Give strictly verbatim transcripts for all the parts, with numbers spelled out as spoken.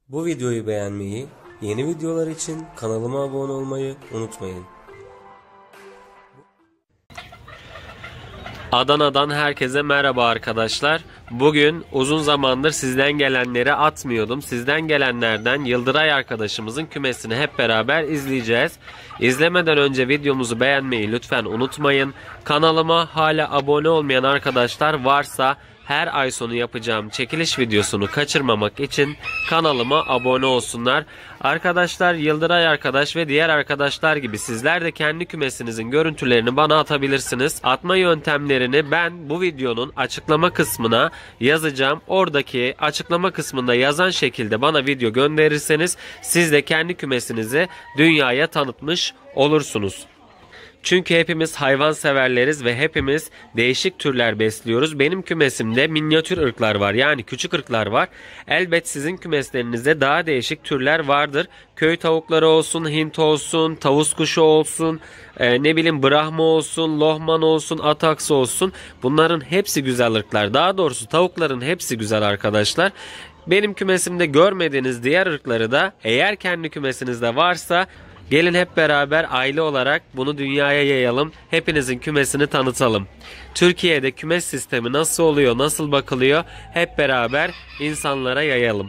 Bu videoyu beğenmeyi, yeni videolar için kanalıma abone olmayı unutmayın. Adana'dan herkese merhaba arkadaşlar. Bugün uzun zamandır sizden gelenleri atmıyordum. Sizden gelenlerden Yıldıray arkadaşımızın kümesini hep beraber izleyeceğiz. İzlemeden önce videomuzu beğenmeyi lütfen unutmayın. Kanalıma hala abone olmayan arkadaşlar varsa her ay sonu yapacağım çekiliş videosunu kaçırmamak için kanalıma abone olsunlar. Arkadaşlar, Yıldıray arkadaş ve diğer arkadaşlar gibi sizler de kendi kümesinizin görüntülerini bana atabilirsiniz. Atma yöntemlerini ben bu videonun açıklama kısmına yazacağım. Oradaki açıklama kısmında yazan şekilde bana video gönderirseniz siz de kendi kümesinizi dünyaya tanıtmış olursunuz. Çünkü hepimiz hayvan severleriz ve hepimiz değişik türler besliyoruz. Benim kümesimde minyatür ırklar var, yani küçük ırklar var. Elbet sizin kümeslerinizde daha değişik türler vardır. Köy tavukları olsun, Hint olsun, tavus kuşu olsun, e, ne bileyim Brahma olsun, Lohman olsun, Ataks olsun. Bunların hepsi güzel ırklar. Daha doğrusu tavukların hepsi güzel arkadaşlar. Benim kümesimde görmediğiniz diğer ırkları da eğer kendi kümesinizde varsa gelin hep beraber aile olarak bunu dünyaya yayalım. Hepinizin kümesini tanıtalım. Türkiye'de kümes sistemi nasıl oluyor, nasıl bakılıyor hep beraber insanlara yayalım.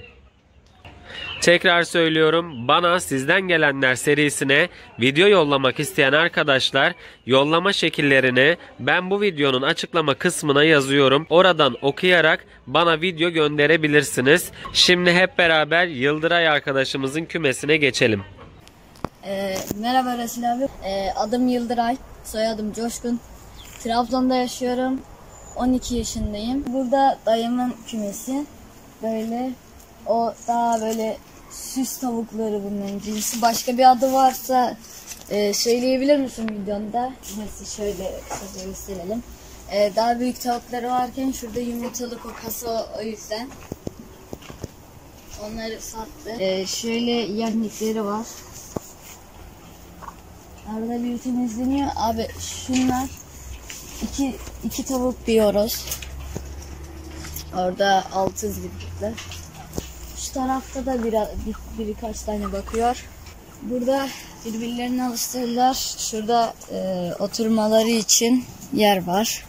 Tekrar söylüyorum, bana sizden gelenler serisine video yollamak isteyen arkadaşlar yollama şekillerini ben bu videonun açıklama kısmına yazıyorum. Oradan okuyarak bana video gönderebilirsiniz. Şimdi hep beraber Yıldıray arkadaşımızın kümesine geçelim. Ee, merhaba Resul abi. Ee, adım Yıldıray, soyadım Coşkun. Trabzon'da yaşıyorum. on iki yaşındayım. Burada dayımın kümesi. Böyle o daha böyle süs tavukları bunların cinsi. Başka bir adı varsa e, söyleyebilir misin videonda? Nasıl şöyle kısaca gösterelim. Ee, daha büyük tavukları varken şurada yumurtalık o kasa, o yüzden onları sattı. Ee, şöyle yemlikleri var. Arada bir temizleniyor. Abi şunlar iki, iki tavuk diyoruz. Orada altı zibritler. Şu tarafta da bir, bir, birkaç tane bakıyor. Burada birbirlerini alıştırırlar. Şurada e, oturmaları için yer var.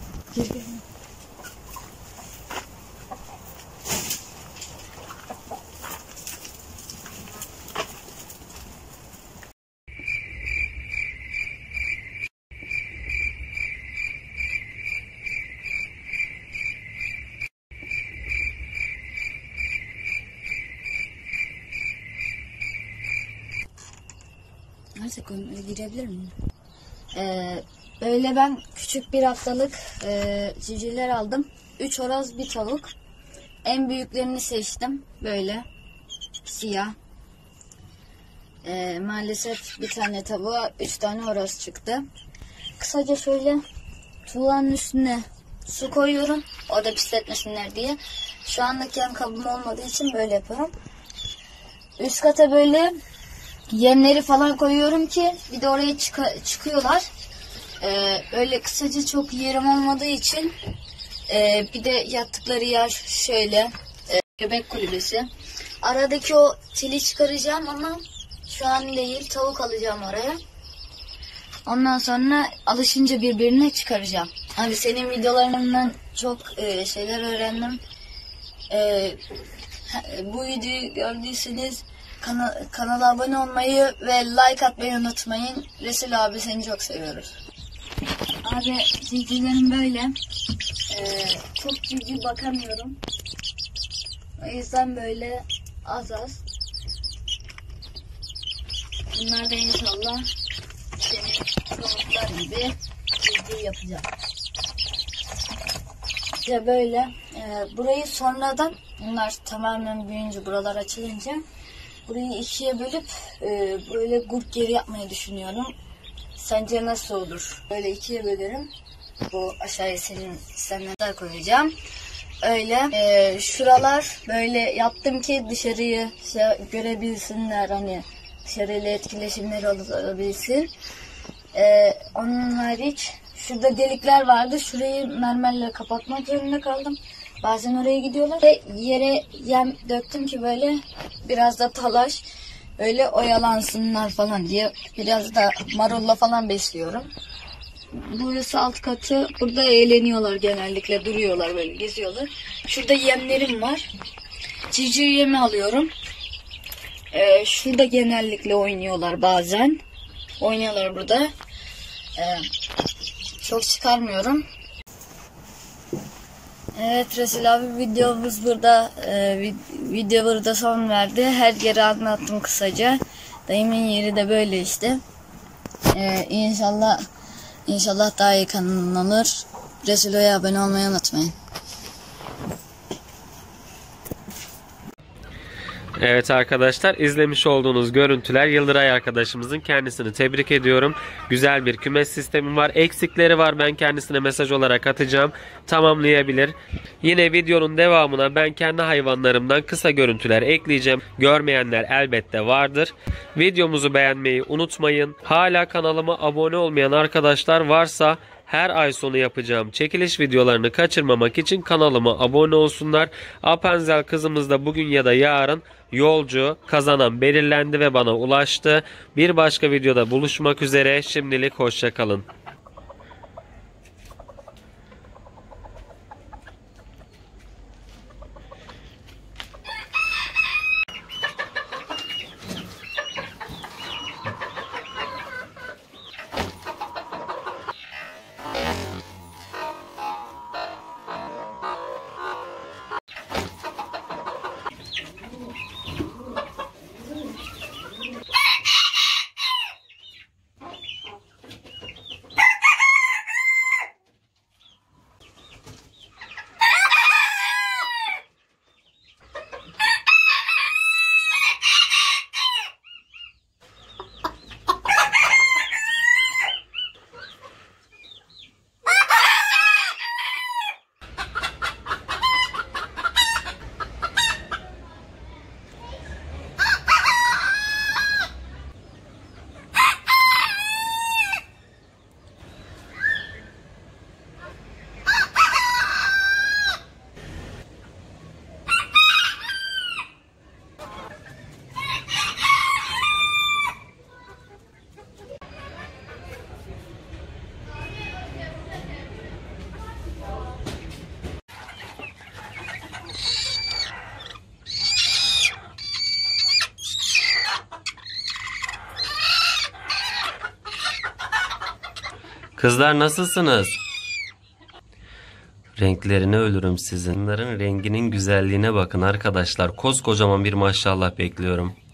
Neyse konuya girebilir miyim? Ee, böyle ben küçük bir haftalık e, civcivler aldım. Üç horoz, bir tavuk. En büyüklerini seçtim. Böyle siyah. Ee, maalesef bir tane tavuğa üç tane horoz çıktı. Kısaca şöyle tuğlanın üstüne su koyuyorum. O da pisletmesinler diye. Şu andaki yem kabım olmadığı için böyle yapıyorum. Üst kata böyle yemleri falan koyuyorum ki bir de oraya çık çıkıyorlar. Ee, öyle kısaca çok yerim olmadığı için e, bir de yattıkları yer şöyle e, göbek kulübesi. Aradaki o teli çıkaracağım ama şu an değil, tavuk alacağım oraya. Ondan sonra alışınca birbirine çıkaracağım. Abi senin videolarından çok e, şeyler öğrendim. E, bu videoyu gördüyseniz Kana kanala abone olmayı ve like atmayı unutmayın. Resul abi seni çok seviyoruz. Abi civcivlerim böyle. Ee, çok civciv bakamıyorum. O yüzden böyle az az. Bunlar da inşallah senin tavuklar gibi civciv yapacağım. İşte böyle. E, burayı sonradan bunlar tamamen büyüyünce, buralar açılınca burayı ikiye bölüp e, böyle gurt geri yapmayı düşünüyorum. Sence nasıl olur? Böyle ikiye bölerim. Bu aşağıya senin sistemler koyacağım. Öyle. E, şuralar böyle yaptım ki dışarıyı şey, görebilsinler. Hani dışarıyla etkileşimleri olabilsin. E, onun hariç şurada delikler vardı. Şurayı mermerle kapatmak zorunda kaldım. Bazen oraya gidiyorlar ve yere yem döktüm ki böyle biraz da talaş, öyle oyalansınlar falan diye biraz da marulla falan besliyorum. Burası alt katı. Burada eğleniyorlar genellikle. Duruyorlar böyle, geziyorlar. Şurada yemlerim var. Civciv yemi alıyorum. Ee, şurada genellikle oynuyorlar bazen. Oynuyorlar burada. Ee, çok çıkarmıyorum. Evet Resul abi, videomuz burada e, video burada son verdi. Her yeri anlattım kısaca. Dayımın yeri de böyle işte. Ee, inşallah inşallah daha iyi kanal olur. Resulo'ya abone olmayı unutmayın. Evet arkadaşlar, izlemiş olduğunuz görüntüler Yıldıray arkadaşımızın, kendisini tebrik ediyorum. Güzel bir kümes sistemi var. Eksikleri var, ben kendisine mesaj olarak atacağım. Tamamlayabilir. Yine videonun devamına ben kendi hayvanlarımdan kısa görüntüler ekleyeceğim. Görmeyenler elbette vardır. Videomuzu beğenmeyi unutmayın. Hala kanalıma abone olmayan arkadaşlar varsa her ay sonu yapacağım çekiliş videolarını kaçırmamak için kanalıma abone olsunlar. Apenzel kızımız da bugün ya da yarın yolcu, kazanan belirlendi ve bana ulaştı. Bir başka videoda buluşmak üzere. Şimdilik hoşça kalın. Kızlar nasılsınız? Renklerine ölürüm sizin. Bunların renginin güzelliğine bakın arkadaşlar. Koskocaman bir maşallah bekliyorum.